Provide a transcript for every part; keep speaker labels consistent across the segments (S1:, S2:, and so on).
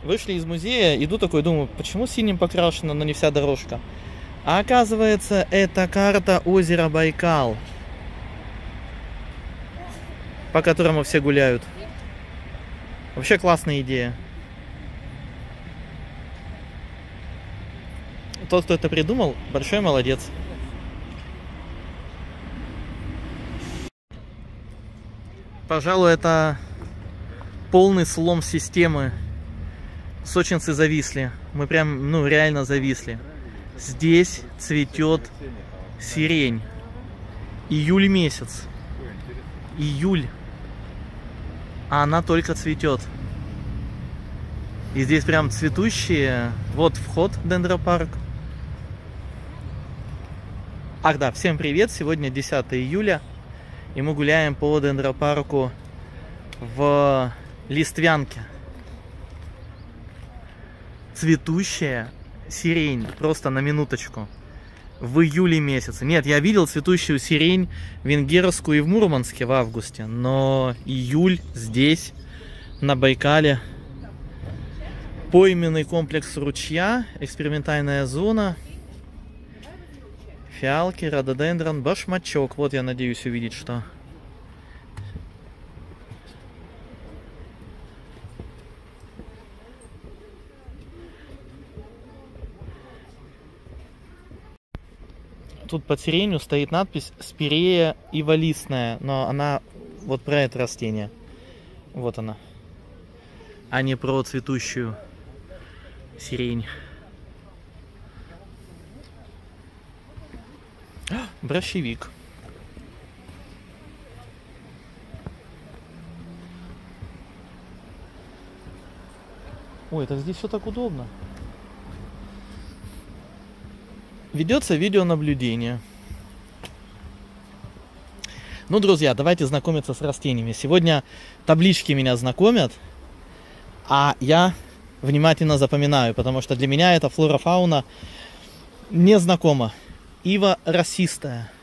S1: Вышли из музея, иду такой, думаю, почему синим покрашена, но не вся дорожка? А оказывается, это карта озера Байкал, по которому все гуляют. Вообще классная идея. Тот, кто это придумал, большой молодец. Пожалуй, это полный слом системы. Сочинцы зависли. Мы прям, реально зависли. Здесь цветет сирень. Июль месяц. Июль. А она только цветет. И здесь прям цветущие. Вот вход в дендропарк. Ах да, всем привет. Сегодня 10 июля. И мы гуляем по дендропарку в Листвянке. Цветущая сирень, просто на минуточку, в июле месяце. Нет, я видел цветущую сирень венгерскую и в Мурманске в августе, но июль здесь, на Байкале. Пойменный комплекс ручья, экспериментальная зона, фиалки, рододендрон, башмачок. Вот я надеюсь увидеть, что... Тут под сиренью стоит надпись «Спирея иволистная», но она вот про это растение. Вот она. А не про цветущую сирень. Борщевик. Ой, это здесь все так удобно. Ведется видеонаблюдение. Ну, друзья, давайте знакомиться с растениями. Сегодня таблички меня знакомят, а я внимательно запоминаю, потому что для меня эта флора-фауна не знакома. Ива росистая.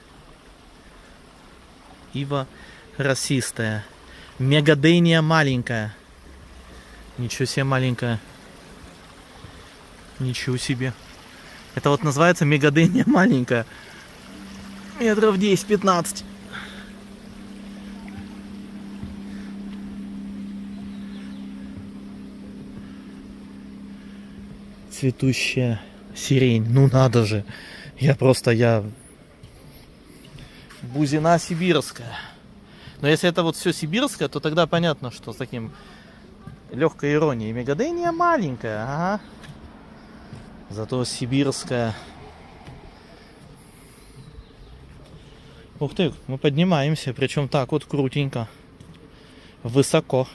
S1: Ива росистая. Мегадения маленькая. Ничего себе маленькая. Ничего себе. Это вот называется мегадения маленькая. Метров 10-15. Цветущая сирень. Ну надо же. Я бузина сибирская. Но если это вот все сибирское, то тогда понятно, что с таким легкой иронией. Мегадения маленькая, ага. Зато сибирская. Ух ты, мы поднимаемся, причем так вот крутенько. Высоко.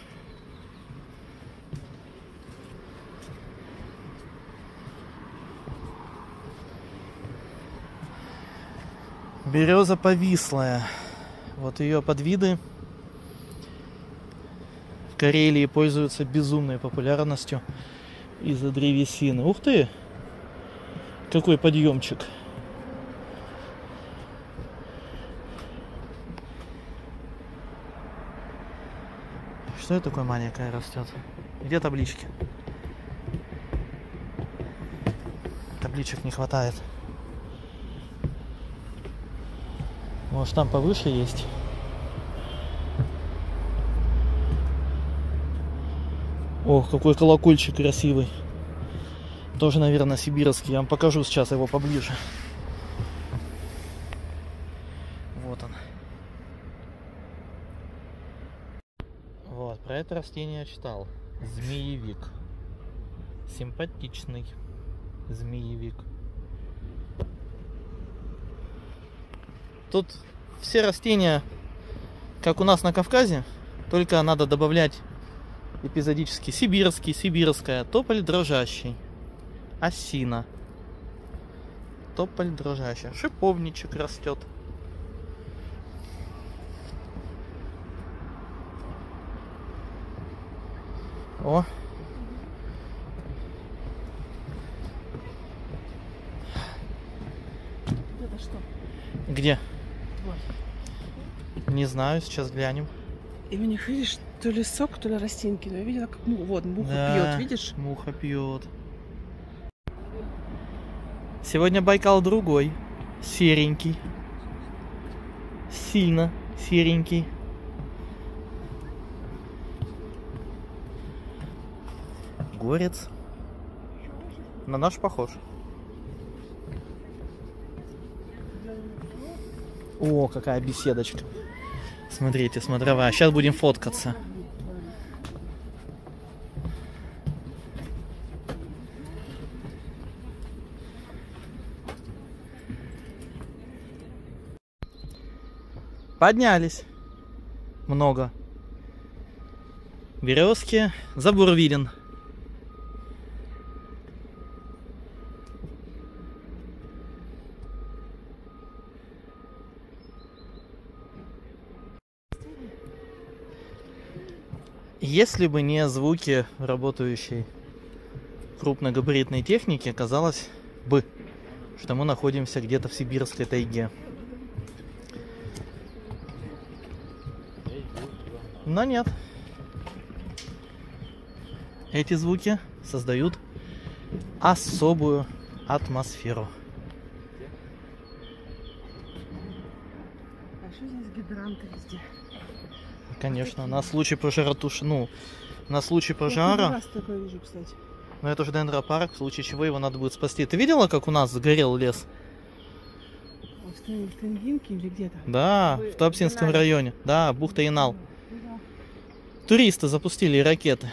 S1: Береза повислая. Вот ее подвиды в Карелии пользуются безумной популярностью из-за древесины. Ух ты! Какой подъемчик. Что это такое маленькое растет? Где таблички? Табличек не хватает. Может, там повыше есть? Ох, какой колокольчик красивый. Тоже, наверное, сибирский. Я вам покажу сейчас его поближе. Вот он. Вот, про это растение я читал. Змеевик. Симпатичный змеевик. Тут все растения, как у нас на Кавказе, только надо добавлять эпизодически сибирский, сибирская, тополь дрожащий, осина, тополь дрожащая, шиповничек растет. О!
S2: Это что?
S1: Где?
S2: Вот.
S1: Не знаю, сейчас глянем.
S2: И у них, видишь, то ли сок, то ли растинки. Но я видела, как вот муха
S1: Да,
S2: пьет, видишь?
S1: муха пьет. Сегодня Байкал другой. Серенький. Сильно серенький. Горец. На наш похож. О, какая беседочка. Смотрите, смотровая. Сейчас будем фоткаться. Поднялись. Много. Березки. Забор виден. Если бы не звуки работающей крупногабаритной техники, казалось бы, что мы находимся где-то в сибирской тайге. Но нет. Эти звуки создают особую атмосферу.
S2: А что здесь гидранты везде?
S1: Конечно, на случай пожара на случай пожара.
S2: Раз такое вижу, кстати.
S1: Но это же дендропарк, в случае чего его надо будет спасти. Ты видела, как у нас сгорел лес?
S2: В Тенгинке или где-то?
S1: Да, в Туапсинском районе. Да, бухта Инал.
S2: Да.
S1: Туристы запустили ракеты.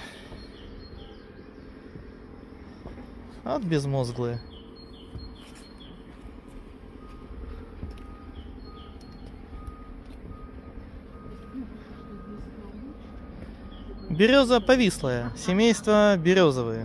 S1: Вот безмозглые. Береза повислая. Семейство березовые.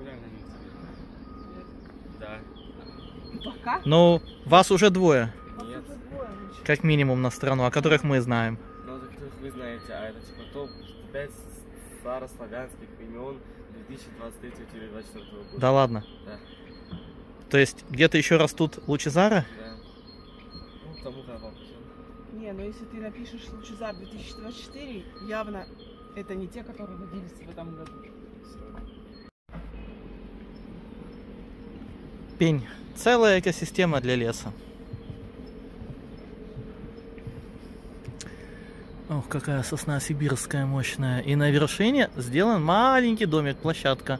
S3: Да.
S2: Пока?
S1: Ну, вас уже двое.
S3: Нет.
S1: Как минимум на страну, о которых мы знаем.
S3: Ну, за которых вы знаете, а это типа топ-5 старославянских имен 2023-2024 года.
S1: Да ладно.
S3: Да.
S1: То есть где-то еще растут лучезары?
S3: Да. Ну, тому как вам
S2: Не, ну если ты напишешь Лучезар 2024, явно это не те, которые родились в этом году.
S1: Пень. Целая экосистема для леса. Ох, какая сосна сибирская мощная. И на вершине сделан маленький домик, площадка.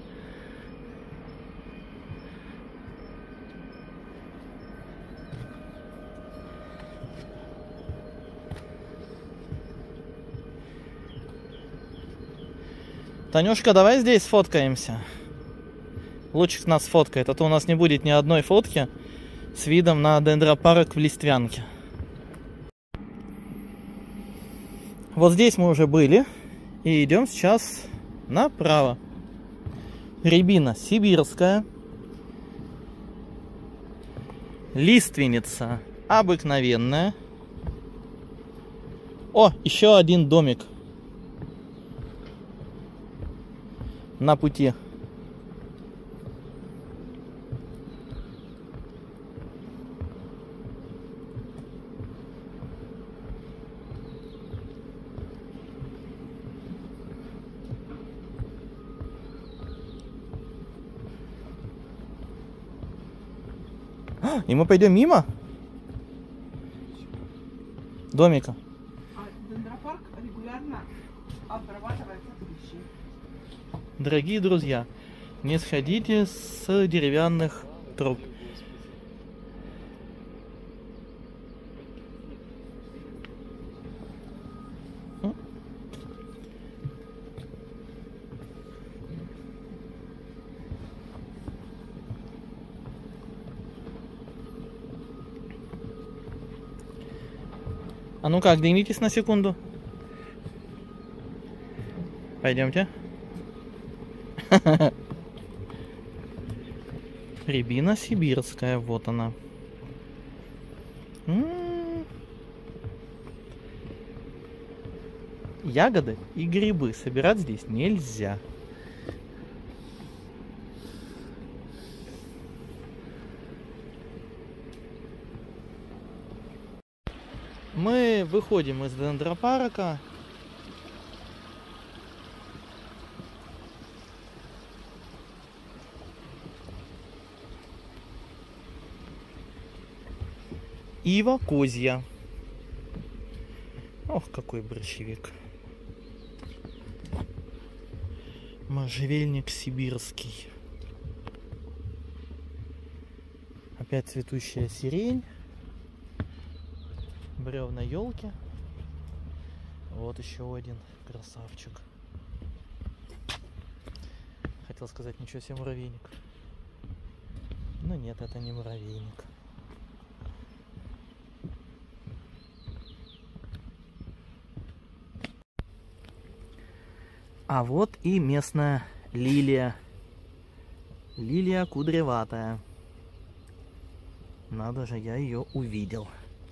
S1: Танюшка, давай здесь сфоткаемся. Лучик нас сфоткает, а то у нас не будет ни одной фотки с видом на дендропарк в Листвянке. Вот здесь мы уже были и идем сейчас направо. Рябина сибирская. Лиственница обыкновенная. О, еще один домик на пути. И мы пойдем мимо домика.
S2: А дендропарк регулярно обрабатывается клещи.
S1: Дорогие друзья, не сходите с деревянных труб. А ну как, двинитесь на секунду. Пойдемте. Рябина сибирская, вот она. Ягоды и грибы собирать здесь нельзя. Мы выходим из дендропарка Ива козья. Ох, какой борщевик. Можжевельник сибирский. Опять цветущая сирень. Бревна елки. Вот еще один красавчик. Хотел сказать, ничего себе, муравейник. Но нет, это не муравейник. А вот и местная лилия. Лилия кудреватая. Надо же, я ее увидел.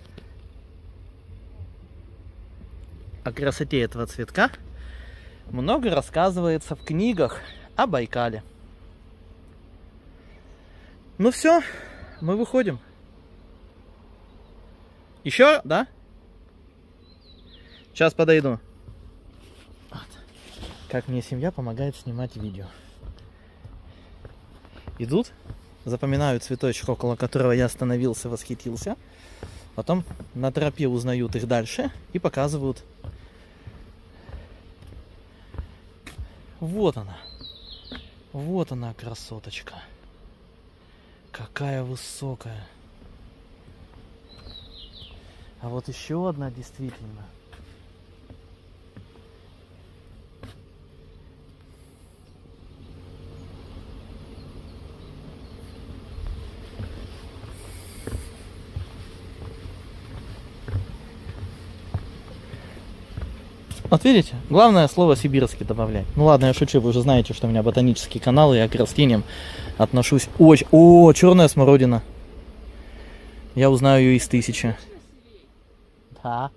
S1: О красоте этого цветка много рассказывается в книгах о Байкале. Ну все, мы выходим. Еще, да? Сейчас подойду. Вот. Как мне семья помогает снимать видео. Идут, запоминают цветочек, около которого я остановился, восхитился. Потом на тропе узнают их дальше и показывают. Вот она. Вот она, красоточка. Какая высокая. А вот еще одна действительно. Вот видите, главное слово сибирский добавлять. Ну ладно, я шучу, вы уже знаете, что у меня ботанический канал, и я к растениям отношусь очень... О, черная смородина. Я узнаю ее из 1000. Да.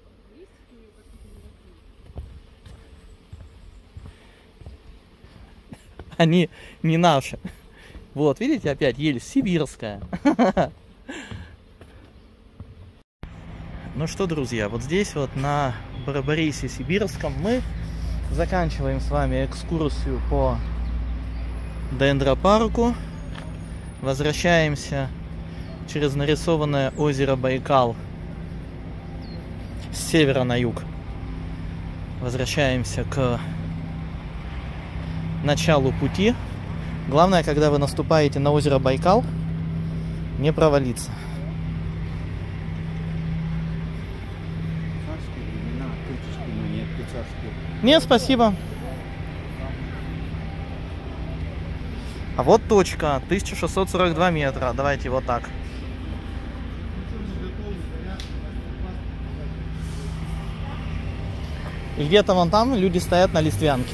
S1: Они не наши. Вот, видите, опять ель сибирская. Ну что, друзья, вот здесь вот на Барбарисе Сибирском мы заканчиваем с вами экскурсию по дендропарку. Возвращаемся через нарисованное озеро Байкал с севера на юг. Возвращаемся к началу пути. Главное, когда вы наступаете на озеро Байкал, не провалиться. Нет, спасибо. А вот точка, 1642 метра. Давайте вот так. И где-то вон там люди стоят на листвянке.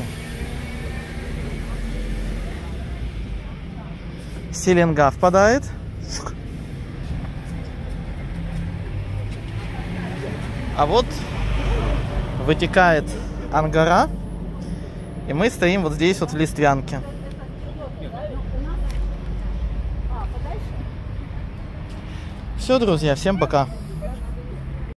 S1: Селенга впадает. А вот вытекает Ангара. И мы стоим вот здесь вот в листвянке. Все, друзья, всем пока.